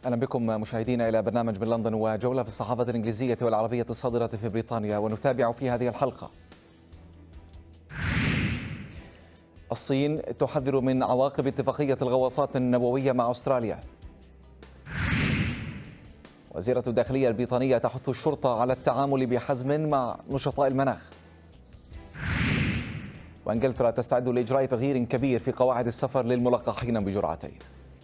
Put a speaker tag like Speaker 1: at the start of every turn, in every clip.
Speaker 1: أهلا بكم مشاهدينا إلى برنامج من لندن وجولة في الصحافة الإنجليزية والعربية الصادرة في بريطانيا، ونتابع في هذه الحلقة: الصين تحذر من عواقب اتفاقية الغواصات النووية مع أستراليا. وزيرة الداخلية البريطانية تحث الشرطة على التعامل بحزم مع نشطاء المناخ. وإنجلترا تستعد لإجراء تغيير كبير في قواعد السفر للملقحين بجرعتين.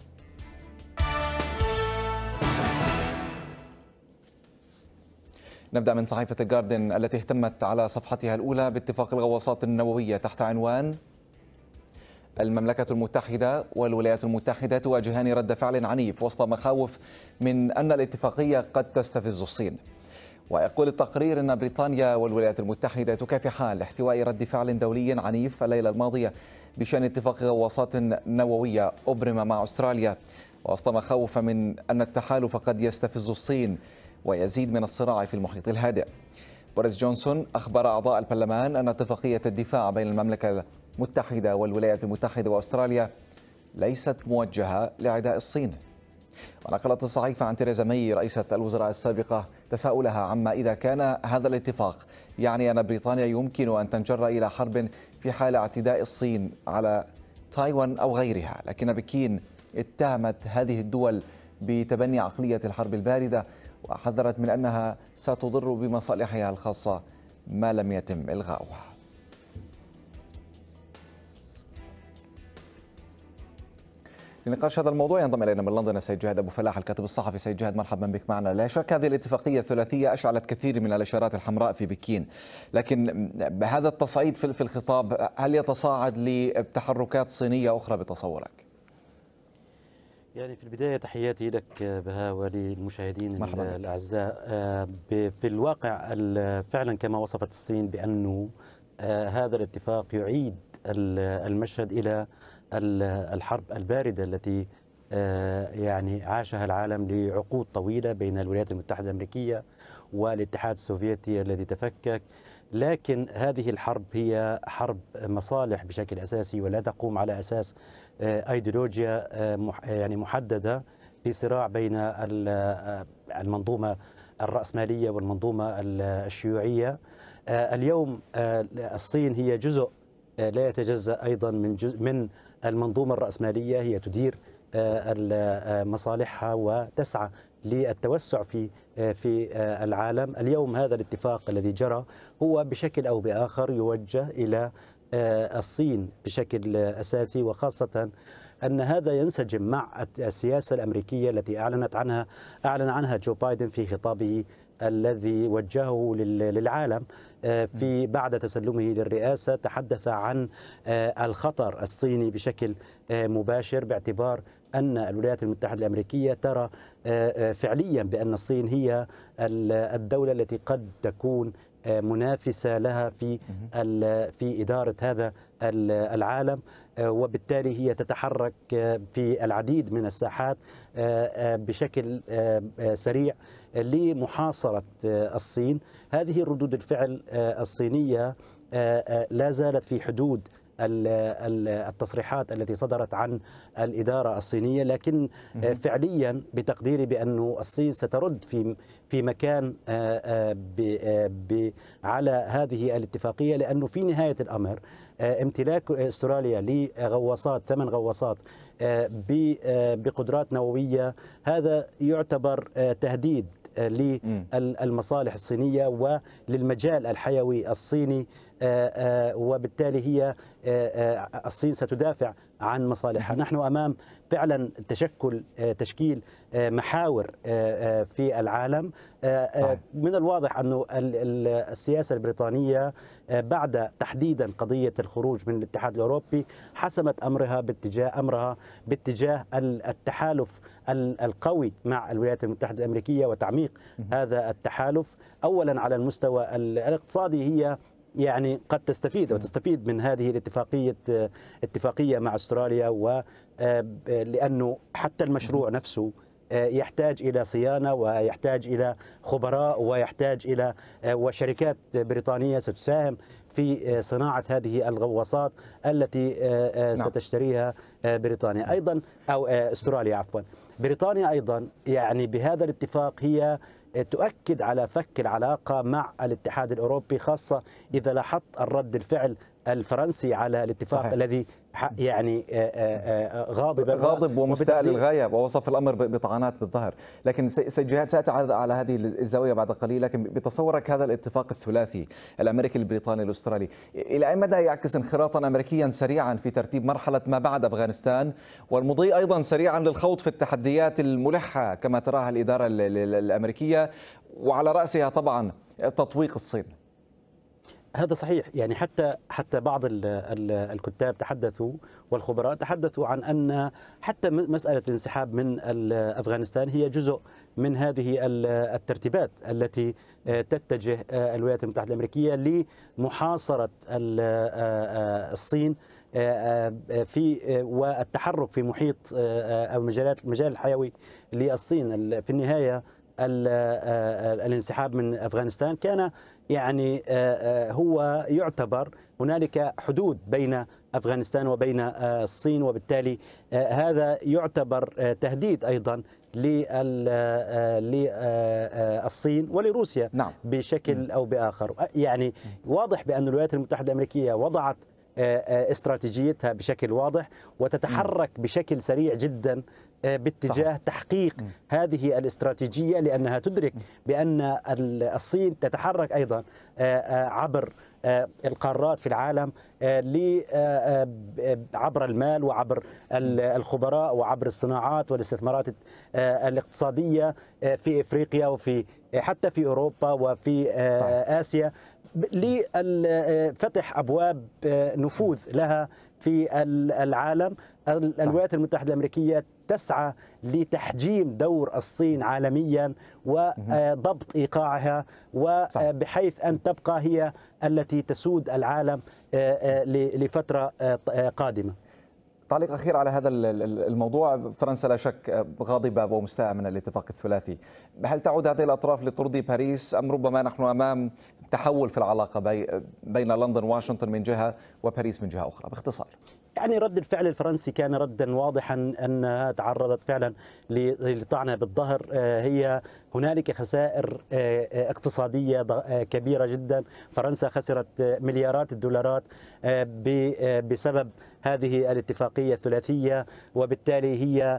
Speaker 1: نبدأ من صحيفة الجاردن التي اهتمت على صفحتها الأولى باتفاق الغواصات النووية تحت عنوان: المملكة المتحدة والولايات المتحدة تواجهان رد فعل عنيف وسط مخاوف من أن الاتفاقية قد تستفز الصين. ويقول التقرير أن بريطانيا والولايات المتحدة تكافحان لاحتواء رد فعل دولي عنيف الليلة الماضية بشأن اتفاق غواصات نووية أبرم مع أستراليا، وسط مخاوف من أن التحالف قد يستفز الصين ويزيد من الصراع في المحيط الهادئ. بوريس جونسون أخبر أعضاء البرلمان أن اتفاقية الدفاع بين المملكة المتحدة والولايات المتحدة وأستراليا ليست موجهة لعداء الصين. ونقلت الصحيفة عن تيريزا ماي رئيسة الوزراء السابقة تساؤلها عما إذا كان هذا الاتفاق يعني أن بريطانيا يمكن أن تنجر إلى حرب في حال اعتداء الصين على تايوان أو غيرها، لكن بكين اتهمت هذه الدول بتبني عقلية الحرب الباردة وحذرت من أنها ستضر بمصالحها الخاصة ما لم يتم إلغاؤها. لنقاش هذا الموضوع ينضم إلينا من لندن السيد جهاد أبو فلاح الكاتب الصحفي. سيد جهاد، مرحبا بك معنا. لا شك هذه الاتفاقية الثلاثية أشعلت كثير من الإشارات الحمراء في بكين، لكن بهذا التصعيد في الخطاب هل يتصاعد لتحركات صينية أخرى بتصورك؟
Speaker 2: يعني في البداية تحياتي لك بها وللمشاهدين الأعزاء. في الواقع فعلا كما وصفت الصين بأنه هذا الاتفاق يعيد المشهد إلى الحرب الباردة التي يعني عاشها العالم لعقود طويلة بين الولايات المتحدة الأمريكية والاتحاد السوفيتي الذي تفكك. لكن هذه الحرب هي حرب مصالح بشكل أساسي ولا تقوم على أساس أيديولوجيا يعني محددة في صراع بين المنظومة الرأسمالية والمنظومة الشيوعية. اليوم الصين هي جزء لا يتجزأ أيضا من المنظومة الرأسمالية، هي تدير مصالحها وتسعى للتوسع في العالم. اليوم هذا الاتفاق الذي جرى هو بشكل أو بآخر يوجه إلى الصين بشكل أساسي، وخاصة أن هذا ينسجم مع السياسة الأمريكية التي أعلن عنها جو بايدن في خطابه الذي وجهه للعالم في بعد تسلمه للرئاسة. تحدث عن الخطر الصيني بشكل مباشر، باعتبار أن الولايات المتحدة الأمريكية ترى فعليا بأن الصين هي الدولة التي قد تكون منافسة لها في إدارة هذا العالم، وبالتالي هي تتحرك في العديد من الساحات بشكل سريع لمحاصرة الصين. هذه ردود الفعل الصينية لا زالت في حدود التصريحات التي صدرت عن الإدارة الصينية، لكن فعليا بتقديري بأن الصين سترد في مكان على هذه الاتفاقية، لأنه في نهاية الأمر امتلاك استراليا لغواصات 8 غواصات بقدرات نووية هذا يعتبر تهديد للمصالح الصينية وللمجال الحيوي الصيني، وبالتالي هي الصين ستدافع عن مصالحها. نحن أمام فعلا تشكيل محاور في العالم. من الواضح أن السياسة البريطانية بعد تحديدا قضية الخروج من الاتحاد الأوروبي حسمت أمرها باتجاه التحالف القوي مع الولايات المتحدة الأمريكية وتعميق هذا التحالف. أولا على المستوى الاقتصادي هي يعني قد تستفيد من هذه الاتفاقية مع أستراليا، ولأنه حتى المشروع نفسه يحتاج إلى صيانة ويحتاج إلى خبراء ويحتاج إلى وشركات بريطانية ستساهم في صناعة هذه الغواصات التي ستشتريها بريطانيا أيضا أو أستراليا عفوا. بريطانيا أيضا يعني بهذا الاتفاق هي تؤكد على فك العلاقة مع الاتحاد الأوروبي، خاصة إذا لاحظت الرد الفعل الفرنسي على الاتفاق
Speaker 1: صحيح.
Speaker 2: الذي يعني
Speaker 1: غاضب ومستاء
Speaker 2: وبتقدير.
Speaker 1: للغاية، ووصف الأمر بطعنات بالظهر. لكن سيد جهاد، سأتي على هذه الزاوية بعد قليل، لكن بتصورك هذا الاتفاق الثلاثي الأمريكي البريطاني الأسترالي إلى أي مدى يعكس انخراطا أمريكيا سريعا في ترتيب مرحلة ما بعد أفغانستان، والمضي أيضا سريعا للخوض في التحديات الملحة كما تراها الإدارة الأمريكية، وعلى رأسها طبعا تطويق الصين؟
Speaker 2: هذا صحيح، يعني حتى بعض الكتاب تحدثوا والخبراء تحدثوا عن أن حتى مسألة الانسحاب من أفغانستان هي جزء من هذه الترتيبات التي تتجه الولايات المتحدة الأمريكية لمحاصرة الصين في والتحرك في محيط أو المجال الحيوي للصين. في النهاية الانسحاب من أفغانستان كان يعني هو يعتبر هنالك حدود بين أفغانستان وبين الصين، وبالتالي هذا يعتبر تهديد أيضا للصين ولروسيا.
Speaker 1: نعم.
Speaker 2: بشكل أو بآخر. يعني واضح بأن الولايات المتحدة الأمريكية وضعت استراتيجيتها بشكل واضح وتتحرك بشكل سريع جدا باتجاه تحقيق هذه الاستراتيجية، لأنها تدرك بأن الصين تتحرك أيضا عبر القارات في العالم عبر المال وعبر الخبراء وعبر الصناعات والاستثمارات الاقتصادية في إفريقيا وفي حتى في أوروبا وفي آسيا، لفتح أبواب نفوذ لها في العالم. الولايات المتحدة الأمريكية تسعى لتحجيم دور الصين عالميا وضبط إيقاعها، وبحيث أن تبقى هي التي تسود العالم لفترة قادمة.
Speaker 1: تعليق أخير على هذا الموضوع. فرنسا لا شك غاضبة ومستاءة من الاتفاق الثلاثي. هل تعود هذه الأطراف لترضي باريس، أم ربما نحن أمام تحول في العلاقة بين لندن وواشنطن من جهة وباريس من جهة أخرى؟ باختصار.
Speaker 2: يعني رد الفعل الفرنسي كان ردا واضحا أنها تعرضت فعلا لطعنة بالظهر. هي هنالك خسائر اقتصادية كبيرة جدا. فرنسا خسرت مليارات الدولارات بسبب هذه الاتفاقية الثلاثية، وبالتالي هي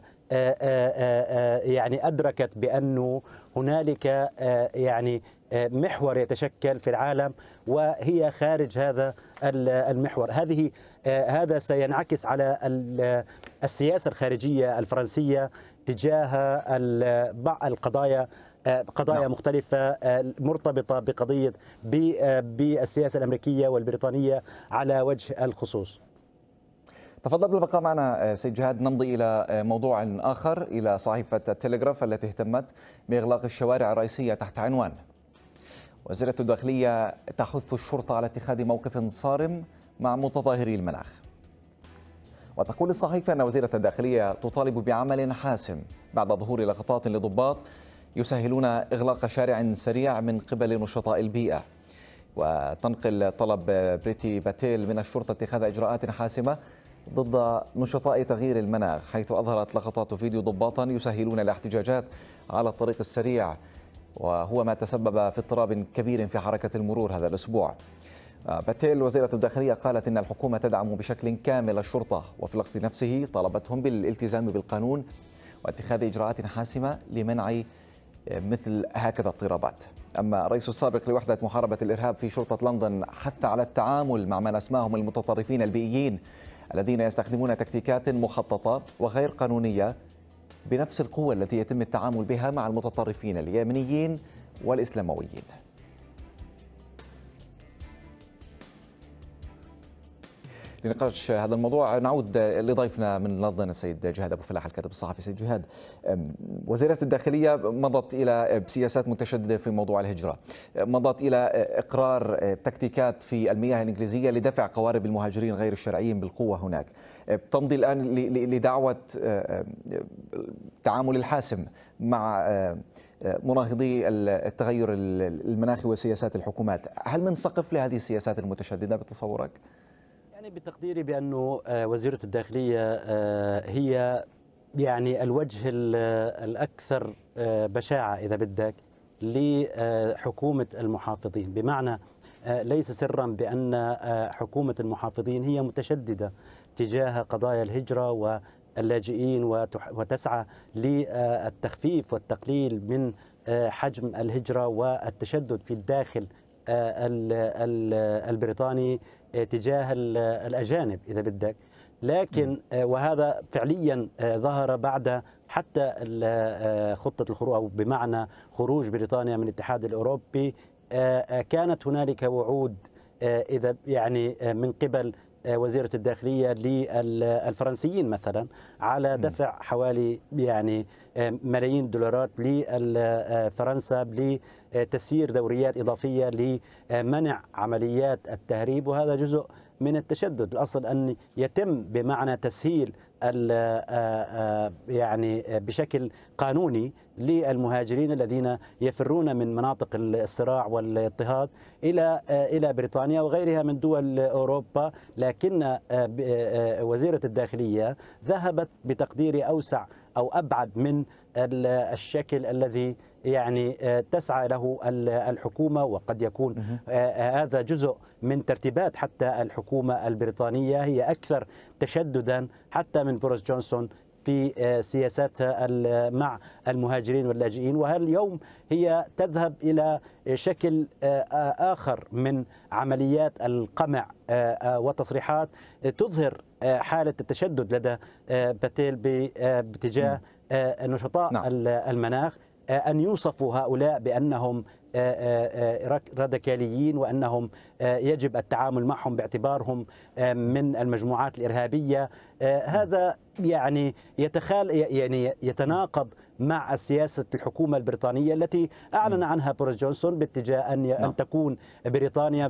Speaker 2: يعني أدركت بأنه هنالك يعني محور يتشكل في العالم وهي خارج هذا المحور. هذا سينعكس على السياسة الخارجية الفرنسية تجاه القضايا مختلفة مرتبطة بالسياسة الأمريكية والبريطانية على وجه الخصوص.
Speaker 1: تفضل بالبقاء معنا سيد جهاد. نمضي إلى موضوع آخر، إلى صحيفة التلغراف التي اهتمت بإغلاق الشوارع الرئيسية تحت عنوان: وزيرة الداخلية تحث الشرطة على اتخاذ موقف صارم مع متظاهري المناخ. وتقول الصحيفة أن وزيرة الداخلية تطالب بعمل حاسم بعد ظهور لقطات لضباط يسهلون إغلاق شارع سريع من قبل نشطاء البيئة. وتنقل طلب بريتي باتيل من الشرطة اتخاذ إجراءات حاسمة ضد نشطاء تغيير المناخ، حيث أظهرت لقطات فيديو ضباطا يسهلون الاحتجاجات على الطريق السريع، وهو ما تسبب في اضطراب كبير في حركة المرور هذا الأسبوع. باتيل وزيرة الداخلية قالت إن الحكومة تدعم بشكل كامل الشرطة، وفي الوقت نفسه طالبتهم بالالتزام بالقانون واتخاذ إجراءات حاسمة لمنع مثل هكذا اضطرابات. أما الرئيس السابق لوحدة محاربة الإرهاب في شرطة لندن حث على التعامل مع من أسماهم المتطرفين البيئيين الذين يستخدمون تكتيكات مخططة وغير قانونية بنفس القوة التي يتم التعامل بها مع المتطرفين اليمنيين والإسلامويين. لنقاش هذا الموضوع نعود لضيفنا من لندن السيد جهاد أبو فلاح الكاتب الصحفي. سيد جهاد، وزيرة الداخلية مضت إلى سياسات متشددة في موضوع الهجرة، مضت إلى إقرار تكتيكات في المياه الإنجليزية لدفع قوارب المهاجرين غير الشرعيين بالقوة هناك، تمضي الآن لدعوة التعامل الحاسم مع مناهضي التغير المناخي وسياسات الحكومات. هل من سقف لهذه السياسات المتشددة بتصورك؟
Speaker 2: يعني بتقديري بأنه وزيرة الداخلية هي يعني الوجه الأكثر بشاعة إذا بدك لحكومة المحافظين، بمعنى ليس سرا بأن حكومة المحافظين هي متشددة تجاه قضايا الهجرة واللاجئين وتسعى للتخفيف والتقليل من حجم الهجرة والتشدد في الداخل البريطاني تجاه الأجانب إذا بدك. لكن وهذا فعليا ظهر بعد حتى خطة الخروج، أو بمعنى خروج بريطانيا من الاتحاد الأوروبي. كانت هنالك وعود إذا يعني من قبل وزيرة الداخلية للفرنسيين مثلا على دفع حوالي يعني ملايين دولارات لفرنسا لتسيير دوريات إضافية لمنع عمليات التهريب، وهذا جزء من التشدد. الأصل أن يتم بمعنى تسهيل يعني بشكل قانوني للمهاجرين الذين يفرون من مناطق الصراع والاضطهاد إلى بريطانيا وغيرها من دول أوروبا. لكن وزيرة الداخلية ذهبت بتقديري أوسع أو أبعد من الشكل الذي يعني تسعى له الحكومة، وقد يكون هذا جزء من ترتيبات حتى الحكومة البريطانية. هي أكثر تشددا حتى من بوريس جونسون في سياساتها مع المهاجرين واللاجئين، واليوم هي تذهب إلى شكل آخر من عمليات القمع وتصريحات تظهر حالة التشدد لدى باتيل باتجاه نشطاء المناخ، أن يوصفوا هؤلاء بأنهم راديكاليين وأنهم يجب التعامل معهم باعتبارهم من المجموعات الإرهابية. هذا يعني يتناقض مع سياسة الحكومة البريطانية التي أعلن عنها بوريس جونسون باتجاه أن تكون بريطانيا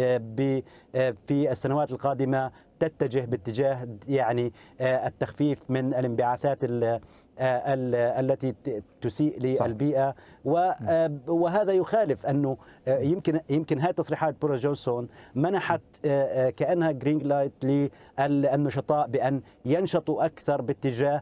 Speaker 2: في السنوات القادمة تتجه باتجاه يعني التخفيف من الانبعاثات التي تسيء للبيئة. وهذا يخالف أنه يمكن هذه تصريحات بوريس جونسون منحت كأنها جرين لايت للنشطاء بأن ينشطوا أكثر باتجاه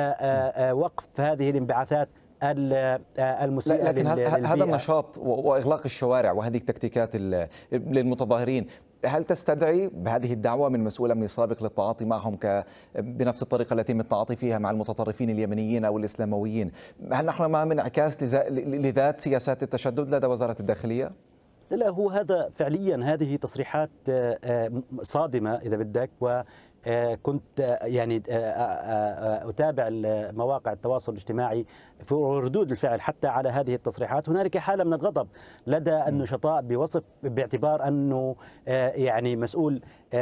Speaker 2: وقف هذه الانبعاثات المسيئة
Speaker 1: لكن هذا النشاط وإغلاق الشوارع وهذه التكتيكات للمتظاهرين، هل تستدعي بهذه الدعوة من مسؤول أمني سابق للتعاطي معهم بنفس الطريقة التي يتم التعاطي فيها مع المتطرفين اليمنيين أو الإسلامويين؟ هل نحن ما من انعكاس لذات سياسات التشدد لدى وزارة الداخلية؟
Speaker 2: لا، هو هذا فعليا هذه تصريحات صادمة إذا بدك. كنت يعني أتابع مواقع التواصل الاجتماعي في ردود الفعل حتى على هذه التصريحات. هنالك حالة من الغضب لدى النشطاء بوصف باعتبار أنه يعني مسؤول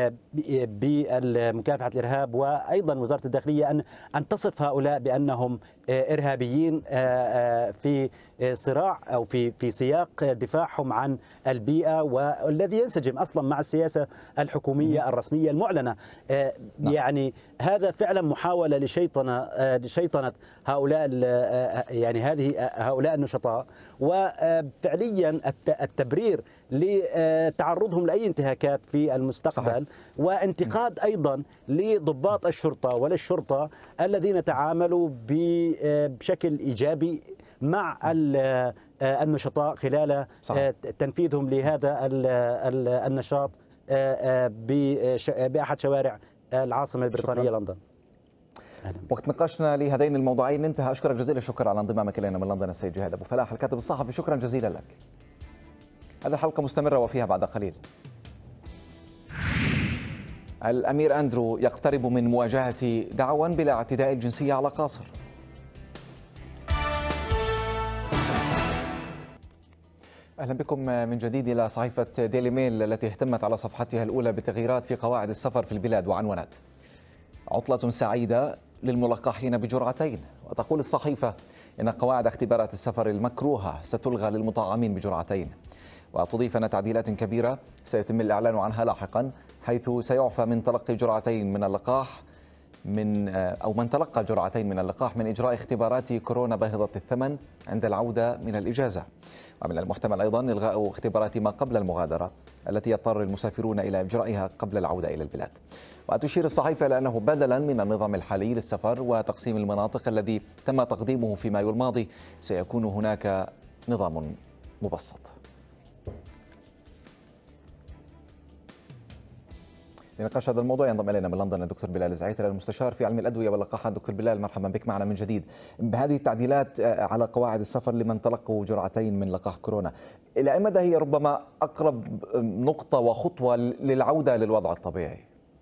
Speaker 2: بمكافحة الإرهاب وأيضا وزارة الداخلية أن تصف هؤلاء بأنهم إرهابيين في صراع أو في سياق دفاعهم عن البيئة، والذي ينسجم أصلا مع السياسة الحكومية الرسمية المعلنة. يعني هذا فعلا محاولة لشيطنة هؤلاء يعني هؤلاء النشطاء، وفعليا التبرير لتعرضهم لأي انتهاكات في المستقبل. صحيح. وانتقاد أيضا لضباط الشرطة وللشرطة الذين تعاملوا بشكل إيجابي مع النشطاء خلال تنفيذهم لهذا النشاط بأحد شوارع العاصمة البريطانية لندن.
Speaker 1: وقت نقاشنا لهذين الموضوعين انتهى. أشكرك جزيل الشكر على انضمامك إلينا من لندن السيد جهاد أبو فلاح الكاتب الصحفي، شكرا جزيلا لك. هذه الحلقة مستمرة وفيها بعد قليل الأمير أندرو يقترب من مواجهة دعوى بلا اعتداء الجنسية على قاصر. أهلا بكم من جديد إلى صحيفة ديلي ميل التي اهتمت على صفحتها الأولى بتغييرات في قواعد السفر في البلاد وعنونات. عطلة سعيدة للملقحين بجرعتين. وتقول الصحيفة إن قواعد اختبارات السفر المكروهة ستلغى للمطعمين بجرعتين، وتضيف أن تعديلات كبيرة سيتم الإعلان عنها لاحقا، حيث سيعفى من تلقي جرعتين من اللقاح من تلقى جرعتين من اللقاح من إجراء اختبارات كورونا باهظة الثمن عند العودة من الإجازة. ومن المحتمل أيضا إلغاء اختبارات ما قبل المغادرة التي يضطر المسافرون إلى إجرائها قبل العودة إلى البلاد. وتشير الصحيفة إلى أنه بدلا من النظام الحالي للسفر وتقسيم المناطق الذي تم تقديمه في مايو الماضي، سيكون هناك نظام مبسط. لنقاش هذا الموضوع ينضم الينا من لندن الدكتور بلال الزعيتر المستشار في علم الادويه واللقاحات. دكتور بلال، مرحبا بك معنا من جديد. بهذه التعديلات على قواعد السفر لمن تلقوا جرعتين من لقاح كورونا، الى اي مدى هي ربما اقرب نقطه وخطوه للعوده للوضع الطبيعي؟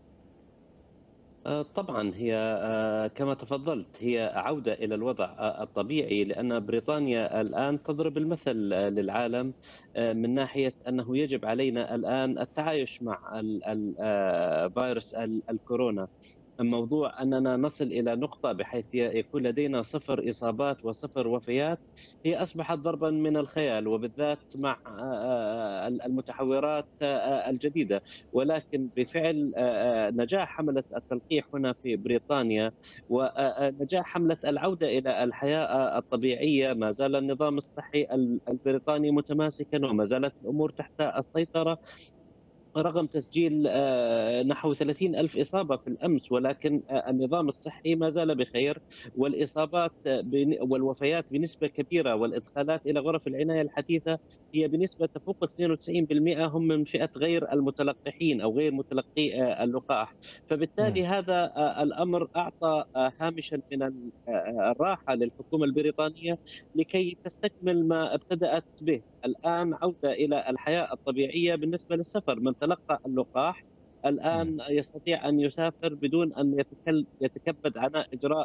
Speaker 3: طبعا هي كما تفضلت هي عودة إلى الوضع الطبيعي، لأن بريطانيا الآن تضرب المثل للعالم من ناحية أنه يجب علينا الآن التعايش مع فيروس الكورونا. موضوع أننا نصل إلى نقطة بحيث يكون لدينا 0 إصابات و0 وفيات هي أصبحت ضربا من الخيال، وبالذات مع المتحورات الجديدة. ولكن بفعل نجاح حملة التلقيح هنا في بريطانيا ونجاح حملة العودة إلى الحياة الطبيعية، ما زال النظام الصحي البريطاني متماسكا وما زالت الأمور تحت السيطرة، رغم تسجيل نحو 30 ألف إصابة في الأمس. ولكن النظام الصحي ما زال بخير، والإصابات والوفيات بنسبة كبيرة والإدخالات إلى غرف العناية الحديثة هي بنسبة تفوق 92% هم من فئة غير المتلقحين أو غير متلقي اللقاح. فبالتالي هذا الأمر أعطى هامشا من الراحة للحكومة البريطانية لكي تستكمل ما ابتدأت به. الآن عودة إلى الحياة الطبيعية بالنسبة للسفر. من تلقى اللقاح الآن يستطيع أن يسافر بدون أن يتكبد عناء إجراء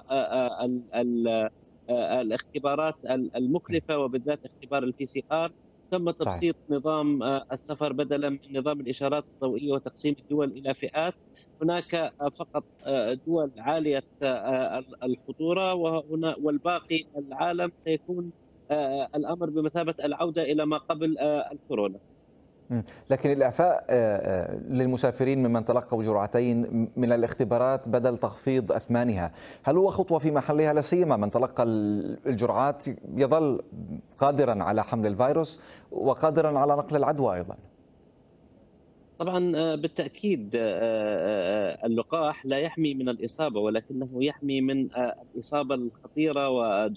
Speaker 3: الاختبارات المكلفة، وبالذات اختبار الPCR. تم تبسيط نظام السفر بدلا من نظام الإشارات الضوئية وتقسيم الدول إلى فئات. هناك فقط دول عالية الخطورة، والباقي العالم سيكون الأمر بمثابة العودة إلى ما قبل الكورونا.
Speaker 1: لكن الإعفاء للمسافرين ممن تلقوا جرعتين من الاختبارات بدل تخفيض أثمانها، هل هو خطوة في محلها؟ لا سيما من تلقى الجرعات يظل قادرا على حمل الفيروس وقادرا على نقل العدوى أيضا.
Speaker 3: طبعا بالتأكيد اللقاح لا يحمي من الإصابة، ولكنه يحمي من الإصابة الخطيرة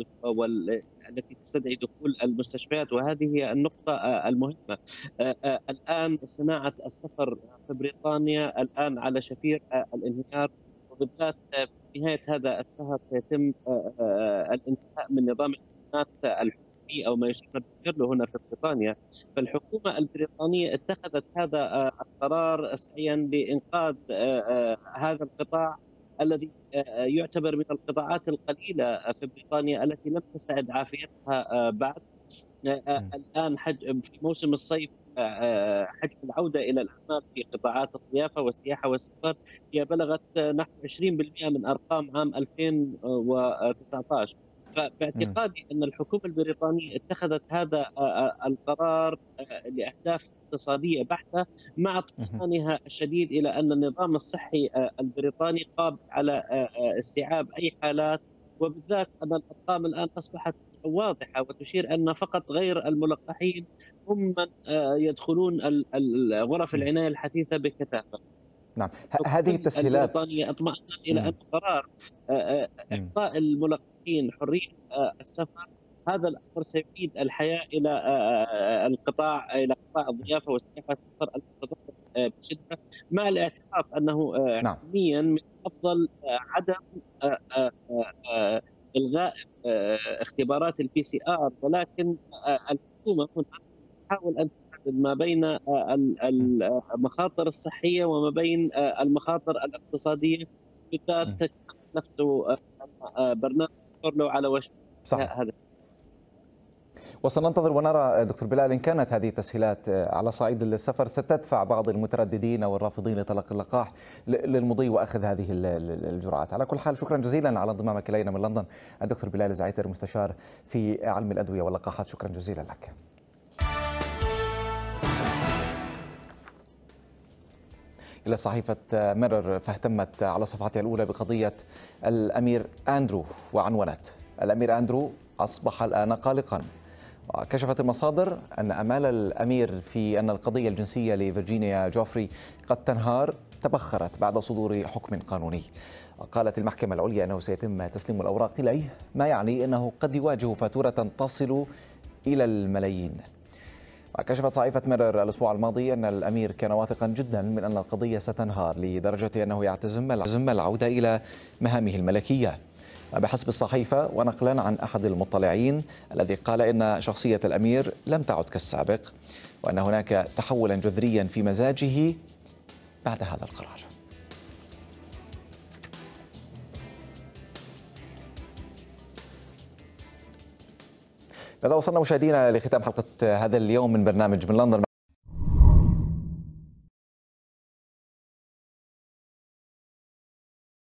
Speaker 3: التي تستدعي دخول المستشفيات، وهذه هي النقطة المهمة. الآن صناعة السفر في بريطانيا الآن على شفير الانهيار، وبالذات في نهاية هذا الشهر سيتم الانتهاء من نظام الحملات الحكومي أو ما يسمى بالفيرلو هنا في بريطانيا. فالحكومة البريطانية اتخذت هذا القرار سعيا لإنقاذ هذا القطاع الذي يعتبر من القطاعات القليلة في بريطانيا التي لم تستعد عافيتها بعد. الآن في موسم الصيف حجم العودة إلى الأعمال في قطاعات الضيافة والسياحة والسفر هي بلغت نحو 20% من أرقام عام 2019. فباعتقادي أن الحكومة البريطانية اتخذت هذا القرار لأهداف اقتصادية بحتة، مع اطمئنانها الشديد إلى أن النظام الصحي البريطاني قادر على استيعاب أي حالات، وبالذات أن الأرقام الآن أصبحت واضحة وتشير أن فقط غير الملقحين هم من يدخلون غرف العناية الحديثة بكثافة.
Speaker 1: نعم، هذه التسهيلات
Speaker 3: البريطانية اطمأنت إلى أن قرار إعطاء الملقحين حرية السفر هذا الأمر سيعيد الحياة إلى إلى قطاع الضيافة والسياحة والسفر المتضرر بشدة، مع الاعتراف أنه علميا من الأفضل عدم إلغاء اختبارات الPCR. ولكن الحكومة هنا تحاول أن توازن ما بين المخاطر الصحية وما بين المخاطر الاقتصادية، بالذات نفسه برنامج فيرلو على وشك هذا.
Speaker 1: وسننتظر ونرى دكتور بلال إن كانت هذه التسهيلات على صعيد السفر ستدفع بعض المترددين أو الرافضين لتلقي اللقاح للمضي وأخذ هذه الجرعات. على كل حال شكرا جزيلا على انضمامك إلينا من لندن الدكتور بلال الزعيتر مستشار في علم الأدوية واللقاحات، شكرا جزيلا لك. إلى صحيفة ميرور، فاهتمت على صفحتها الأولى بقضية الأمير أندرو وعنونت: الأمير أندرو أصبح الآن قلقا. كشفت المصادر أن آمال الأمير في أن القضية الجنسية لفرجينيا جوفري قد تنهار تبخرت بعد صدور حكم قانوني. وقالت المحكمة العليا أنه سيتم تسليم الأوراق إليه، ما يعني أنه قد يواجه فاتورة تصل إلى الملايين. وكشفت صحيفة ميرور الأسبوع الماضي أن الأمير كان واثقا جدا من أن القضية ستنهار لدرجة أنه يعتزم العودة إلى مهامه الملكية. بحسب الصحيفة ونقلا عن أحد المطلعين الذي قال إن شخصية الأمير لم تعد كالسابق، وأن هناك تحولا جذريا في مزاجه بعد هذا القرار. بهذا وصلنا مشاهدينا لختام حلقة هذا اليوم من برنامج من لندن.